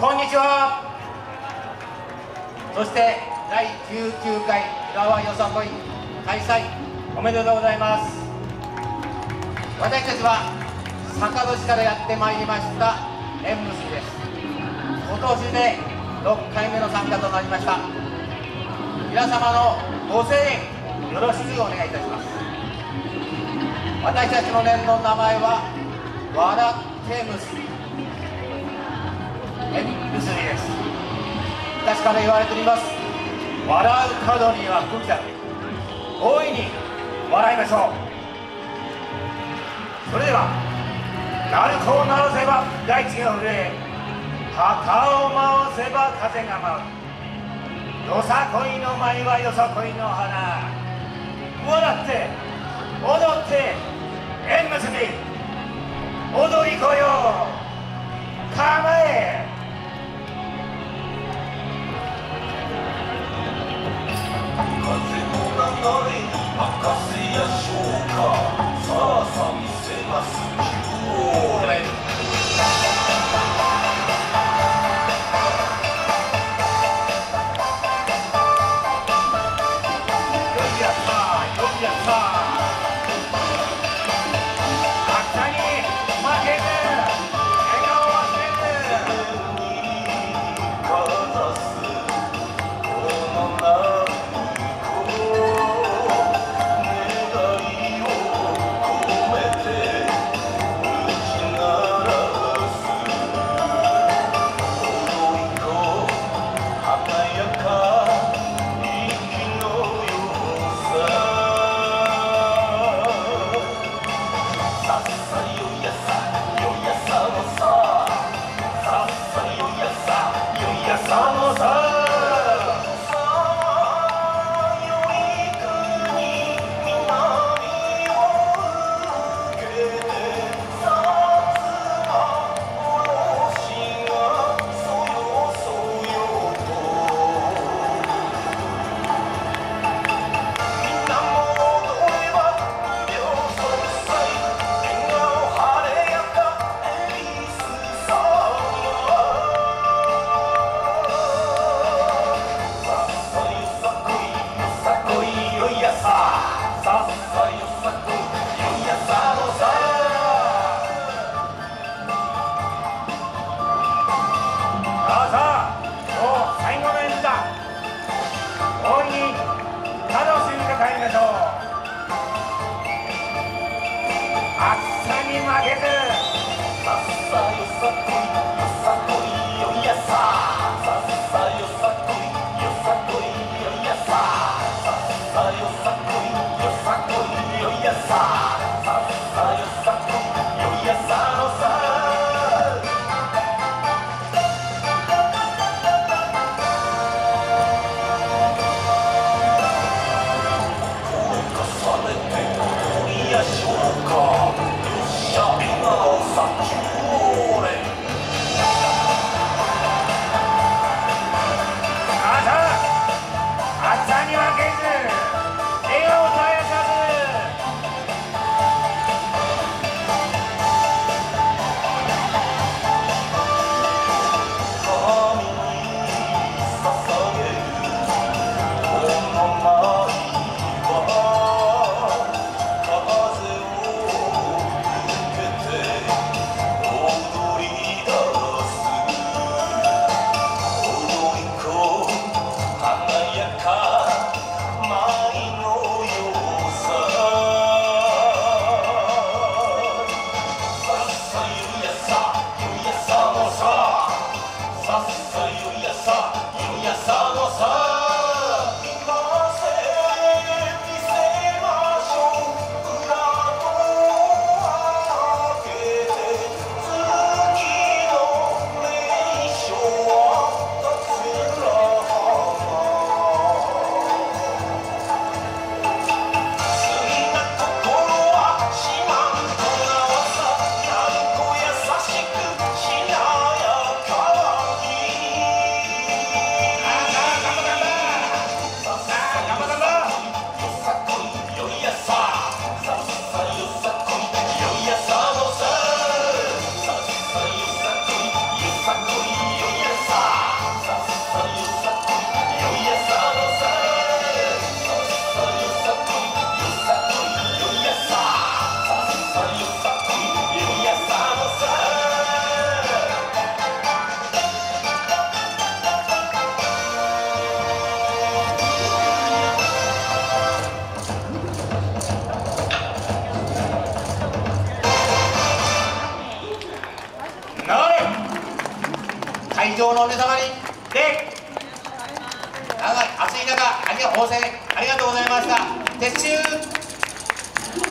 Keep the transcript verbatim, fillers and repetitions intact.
こんにちは。そしてだいじゅうきゅうかい浦和よさこい開催おめでとうございます。私たちは坂戸市からやってまいりました縁結びです。今年でろっかいめの参加となりました。皆様のご声援よろしくお願いいたします。私たちの連の名前は笑って結び縁結びです。昔から言われております。笑う角には福来たる。大いに笑いましょう。それでは鳴子を鳴らせば大地が震え、旗を回せば風が舞う。よさこいの舞はよさこいの花。笑って踊って縁結び踊り子よ構え。 博士やしょうか、さあさ見せます中央へ。 よいやったよいやった。秋田に負けず笑顔はせ会場の皆様に礼。長い暑い中、ありがとうございました。撤収。